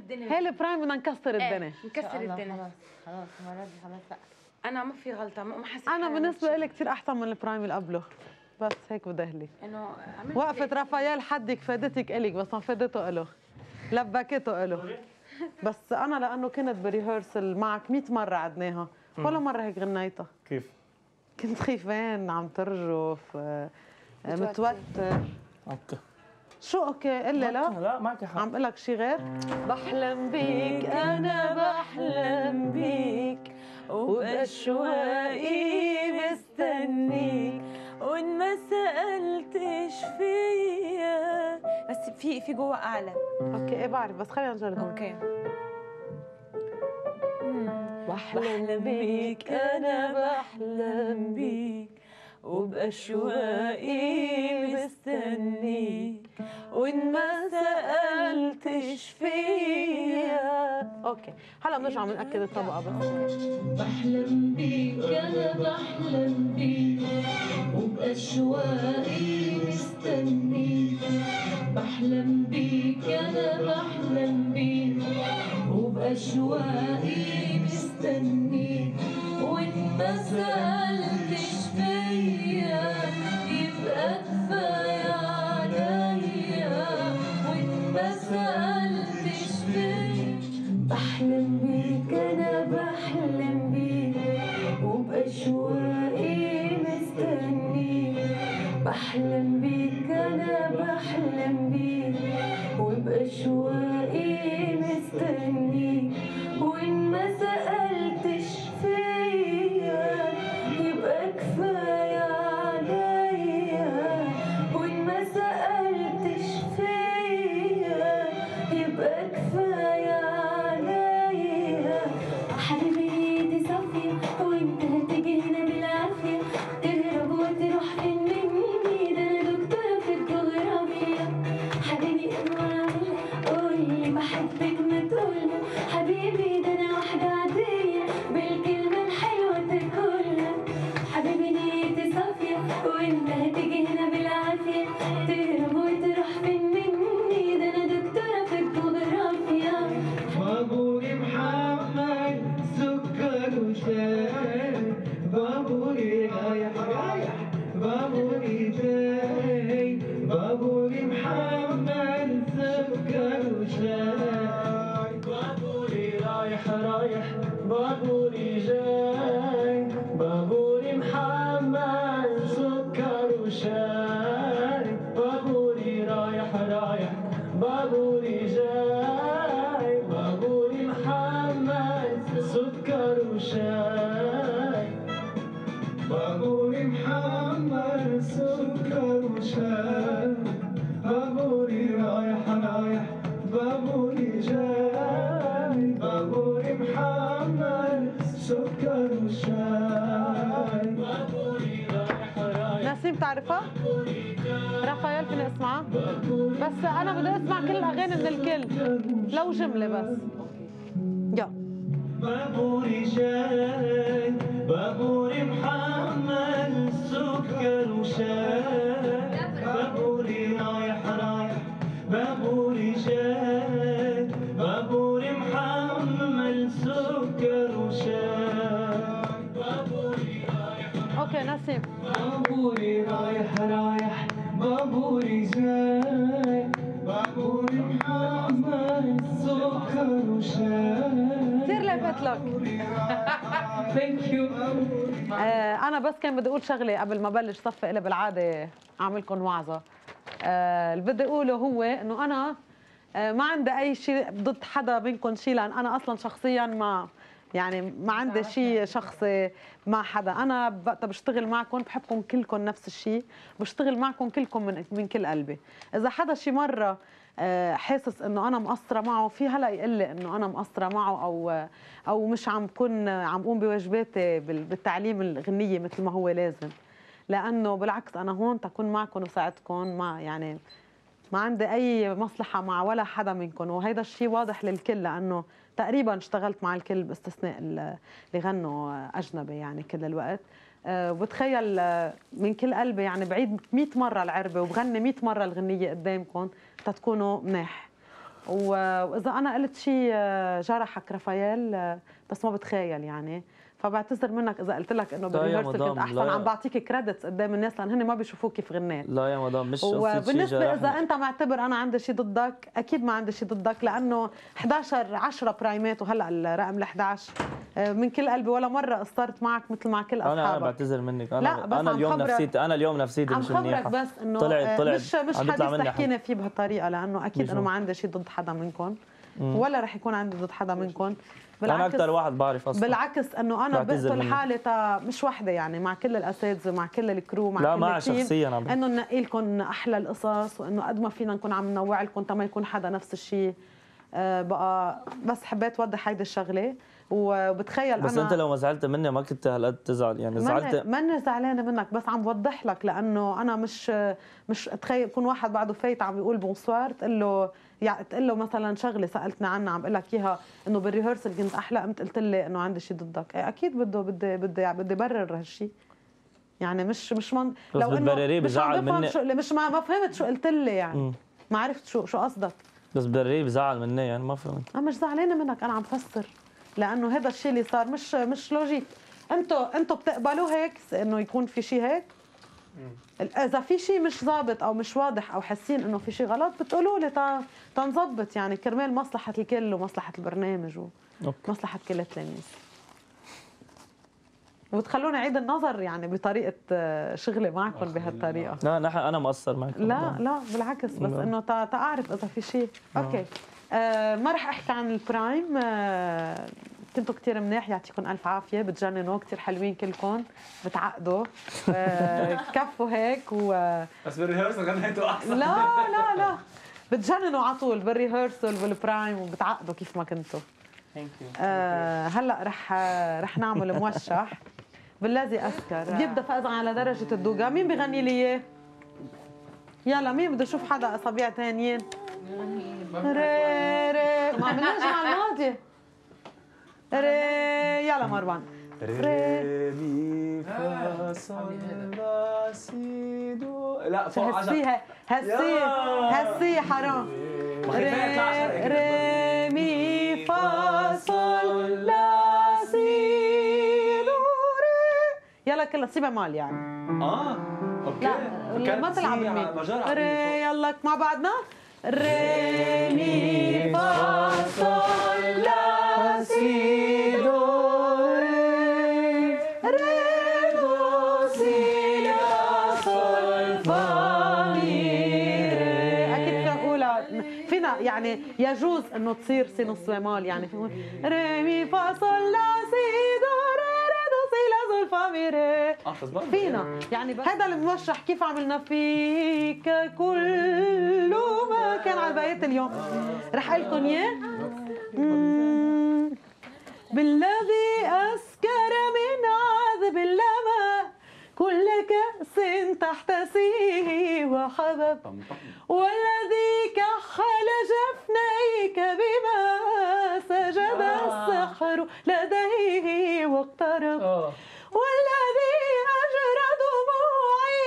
الدنيا. هي البرايم بدنا نكسر الدنيا. نكسر الدنيا. خلاص المره دي خلاص بقى. انا ما في غلطه، ما حسيت. انا بالنسبه لي كثير احسن من البرايم اللي قبله، بس هيك بدهلي انه وقفت رافائيل حدك فادتك الك، بس ما فادته له، لبكته له. بس انا لانه كنت بريهرسل معك 100 مره عدناها، ولا مره هيك غنيتها. كيف؟ كنت خيفان، عم ترجف، متوتر. اوكي. شو اوكي؟ قل لي. لا معك حق. عم بقول لك شيء غير. بحلم بيك انا بحلم بيك، وبأشواقي مستنيك، وإن ما سألتش فيا. بس في جوه اعلى. اوكي ايه بعرف، بس خلينا نجرب. اوكي. بحلم بيك انا بحلم بيك، وبأشواقي مستنيك، وإن ما سألتش فيا. اوكي هلا بنرجع بنأكد الطبقة بس. بحلم بيك أنا بحلم بيك، وبأشواقي مستنيك. بحلم بيك أنا بحلم بيك، وبأشواقي مستنيك، وإن ما سألتش فيا يبقى كفاية عليا، وإن ما سألتش فيا. بحلم بيك أنا بحلم بيك، وبأشواقي مستنيك. بحلم بيك أنا بحلم بيك، وبأشواقي مستنيك، وإن ما سألتش فيا يبقى كفاية عليا، وإن ما سألتش فيا يبقى كفاية عليا. حبيبي ايدي صافية وانت هتيجي هنا بالعافية، تهرب وتروح فين مني، ده انا دكتورة في الجغرافيا. حبيبي قولي بحبك ما تقولها، حبيبي ده انا واحدة عادية بالكلمة الحلوة تاكلها. حبيبي نيتي صافية وانت هتيجي هنا بالعافية، تهرب وتروح فين مني، ده انا دكتورة في الجغرافيا. بابوري محمد سكر وشاي، بابوري رايح رايح، بابوري جاي، بابوري محمد سكر وشاي، بابوري رايح رايح، بابوري جاي، بابوري محمد سكر وشاي، بابوري رايح رايح، بابوري جاي، بابوري محمد سكر وشاي، بابوري محمد سكر وشاي، بابوري رايح رايح، بابوري جاي، بابوري محمد سكر وشاي، بابوري رايح رايح. نسيم تعرفها؟ رافائيل فيني اسمعها؟ بس انا بدي اسمع كل الاغاني من الكل، لو جمله بس. يلا. بابوري جاي، بابوري محمد سكر وشاي، بابوري رايح رايح، بابوري جاي، بابوري محمد سكر وشاي، بابوري رايح. اوكي نسيم. بابوري رايح رايح، بابوري جاي، بابوري محمد سكر وشاي. كثير لعبت لك. ثانك يو. انا بس كان بدي اقول شغله قبل ما بلش صفق، لي بالعاده اعملكم وعظه. اللي بدي اقوله هو انه انا ما عندي اي شيء ضد حدا منكم شيء، لان انا اصلا شخصيا ما عندي شيء شخصي مع حدا. انا وقت بشتغل معكم بحبكم كلكم نفس الشيء، بشتغل معكم كلكم من كل قلبي. اذا حدا شي مره حاسس انه انا مقصره معه، في هلا يقول لي انه انا مقصره معه او مش عم قوم بواجباتي بالتعليم الغنيه مثل ما هو لازم، لانه بالعكس انا هون تكون معكم وساعدكم، ما عندي اي مصلحه مع ولا حدا منكم، وهيدا الشيء واضح للكل، لانه تقريبا اشتغلت مع الكل باستثناء اللي غنوا اجنبي يعني كل الوقت. وبتخيل من كل قلبي يعني بعيد 100 مره العربه وبغني 100 مره الغنيه قدامكم تتكونوا مناح. واذا انا قلت شيء جرحك رافائيل بس ما بتخيل يعني، فبعتذر منك اذا قلت لك انه بالريهرسل كنت احسن. عم بعطيك كريدتس قدام الناس لان هن ما بيشوفوك كيف غنيت. لا يا مدام مش قصدي شيء. وبالنسبه اذا انت معتبر انا عندي شيء ضدك، اكيد ما عندي شيء ضدك، لانه 10 برايمات وهلا الرقم ال11 من كل قلبي، ولا مره قصرت معك مثل مع كل اصحابك. انا بعتذر منك. لا بس انا اليوم نفسيتي مش منيحه. عم خبرك بس انه طلعت مش حديث تحكينا فيه بهالطريقه، لانه اكيد انه ما عندي شيء ضد حدا منكم ولا رح يكون عندي ضد حدا منكم. انا اكثر واحد بعرف اصلا. بالعكس انه انا بقتل حالي مش وحده يعني، مع كل الاساتذه مع كل الكرو مع لا كل مع شخصيا انه ننقي لكم احلى القصص، وانه قد ما فينا نكون عم ننوع لكم ما يكون حدا نفس الشيء. بقى بس حبيت اوضح هيدي الشغله. وبتخيل بس انا انت لو ما زعلت مني ما كنت هالقد تزعل يعني. زعلت ماني زعلانه منك، بس عم بوضح لك، لانه انا مش تخيل يكون واحد بعده فايت عم بيقول بونسوار تقول له مثلا شغله سالتني عنها عم بقول لك اياها انه بالريهرسل كنت احلى، قمت قلت لي انه عندي شيء ضدك. اكيد بدي برر هالشيء يعني. مش من لو بتبرريه بزعل مني. مش ما فهمت شو قلت لي يعني. ما عرفت شو قصدك. بس برريه بزعل مني يعني ما فهمت. انا مش زعلانه منك، انا عم فسر، لانه هذا الشيء اللي صار مش لوجيك. انتوا بتقبلوا هيك انه يكون في شيء هيك؟ اذا في شيء مش ضابط او مش واضح او حاسين انه في شيء غلط بتقولوا لي تنظبط يعني، كرمال مصلحه الكل ومصلحه البرنامج ومصلحه كل التلاميذ. وبتخلوني اعيد النظر يعني بطريقه شغلي معكم بهالطريقه. لا انا مقصر معكم. لا بالعكس، بس انه تعرف اذا في شيء. اوكي. ما رح احكي عن البرايم. كنتوا كثير منيح، يعطيكم الف عافيه، بتجننوا، كثير حلوين كلكم، بتعقدوا. كفوا هيك بس بالريهرسل غنيتوا احسن. لا بتجننوا على طول بالريهرسل والبرايم، وبتعقدوا كيف ما كنتوا. ثانك يو. هلا رح نعمل موشح بالذي اذكر. بيبدا فاز على درجه الدوغا. مين بغني لي اياه؟ يلا مين بده يشوف حدا اصابيع ثانيين؟ ري ما بنرجع على الماضي. يلا مروان. ري مي فا صول لا سي دو. لا فوق هسي حرام. ري مي فا صول لا سي دو ري. يلا كلها سيبها مال يعني. اوكي. لا ما تلعب ري. يلا مع بعضنا. ري مي فا صول لا سي دو ري. ري دو سي لا صول فا مي ري. اكيد فينا نقولها، فينا يعني يجوز انه تصير سي نص بمال يعني. فينا ري مي فا صول لا سي دو ري. ري دو سي لا صول فا مي ري. فينا يعني. هذا الموشح كيف عملنا فيك كل ما كان على بيت اليوم. رح اقول لكم اياه. بالذي اسكر من عذب اللمى كل كأس تحتسيه وحبب، والذي كحل جفنيك بما سجد السحر لديه واقترب، والذي أجرى دموعي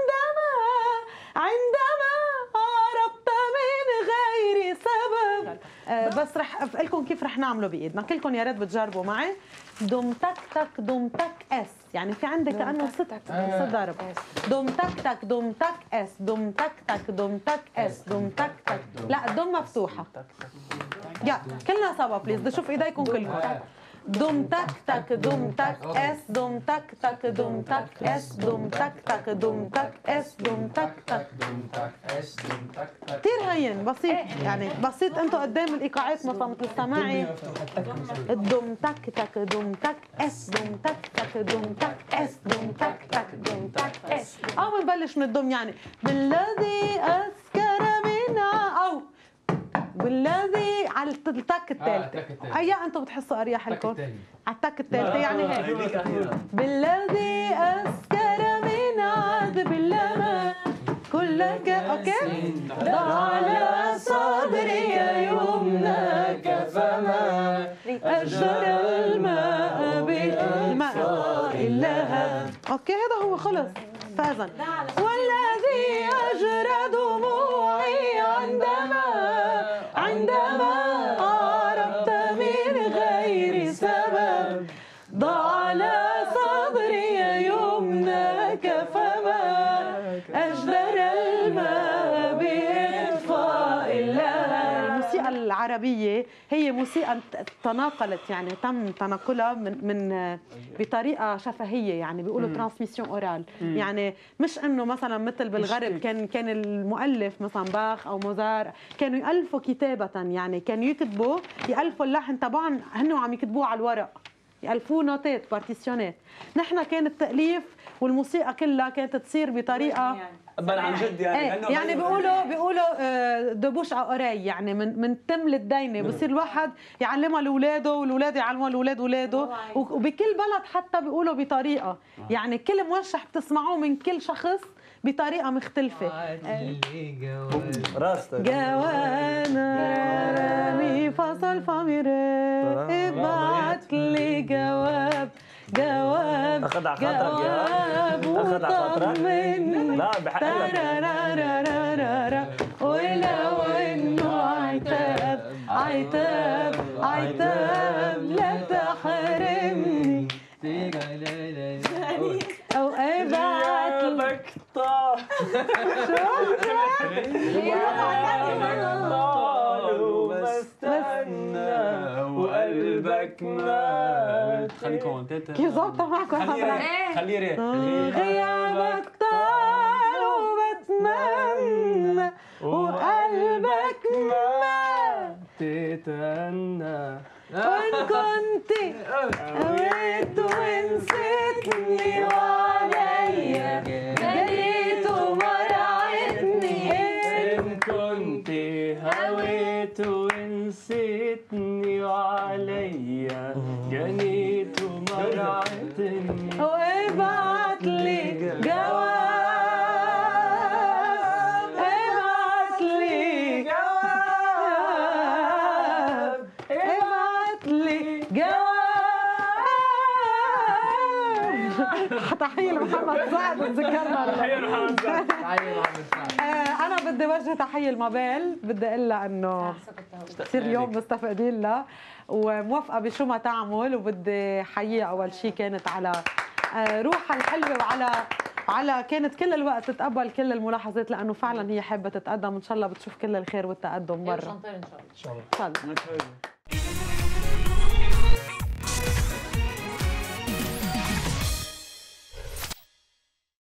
عندما هربت من غير سبب. بس رح أقول لكم كيف رح نعمله بإيدنا. كلكم يا ريت بتجربوا معي. دم تك تك دم تك اس، يعني في عندك كأنه ست ضرب. دم تك تك دم تك اس، دم تك تك دم تك اس، دم تك تك. لا الدم مفتوحة. يلا كلنا سوا بليز. بدي اشوف ايديكم كلكم. دم تك تك دم تك اس، دم تك تك دم تك اس، دم تك تك دم تك اس، دم تك تك دم تك اس، دم تك تك. كثير هين بسيط يعني، بسيط. انتم قدام الايقاعات مثلا مثل السماعي. الدم تك تك دم تك اس، دم تك تك دم تك اس، دم تك تك دم تك اس. او بنبلش من الدم يعني. بالذي اسكر من او والذي على التك الثالثة. أيا أنتم بتحسوا أريح لكم؟ على التك الثالثة يعني هيك. بالذي أسكر من عذب اللمى كلك. أوكي؟ ضع على صدري يمناك فما أجرى الماء بالماء اللهب. أوكي هذا هو خلص فازا. والذي أجرى دموعي عندما أجدر الماء بإطفاء اللهب. الموسيقى العربية هي موسيقى تناقلت، يعني تم تناقلها من بطريقة شفهية، يعني بيقولوا ترانسميسيون اورال، يعني مش انه مثلا مثل بالغرب كان المؤلف مثلا باخ او موزار كانوا يألفوا كتابة، يعني كانوا يألفوا اللحن تبعهم هن وعم يكتبوه على الورق، يألفوه نوتات بارتيسيونات. نحن كان التأليف والموسيقى كلها كانت تصير بطريقة بل عن جد يعني يعني بيقولوا دبوش على قراي، يعني من تم للدينه بصير الواحد يعلمها لاولاده والاولاد يعلموها لاولاد اولاده، وبكل بلد حتى بيقولوا بطريقه، يعني كل موشح بتسمعوه من كل شخص بطريقه مختلفه. راسك جوانا رامي فصل فاميري ابعت لي جواب اخذ على خاطرك يا اخذ على خاطرك. لا بحق لك. ولو انه عتاب لا تحرمني او ابعت لك وقلبك مات. خلي كومنتات كيف ظابطه معكم؟ خلي ريت غيابك طال وبتمنى وقلبك مات تتأنى وإن كنت هويت ونسيتني وعليا جريت ومرعتني. إن كنت هويت ونسيتني وعليا جنيت ومرعتني. وابعت لي جواب، ابعت لي جواب، ابعت لي جواب. تحية لمحمد سعد، تذكرنا تحية لمحمد سعد. أنا بدي وجه تحية لمابيل، بدي أقول لها إنه كثير اليوم مستفقدين لها وموافقة بشو ما تعمل، وبدي حييها أول شيء كانت على روحها الحلوة وعلى كانت كل الوقت تتقبل كل الملاحظات، لأنه فعلا هي حابة تتقدم، إن شاء الله بتشوف كل الخير والتقدم برا. إن شاء الله. إن شاء الله.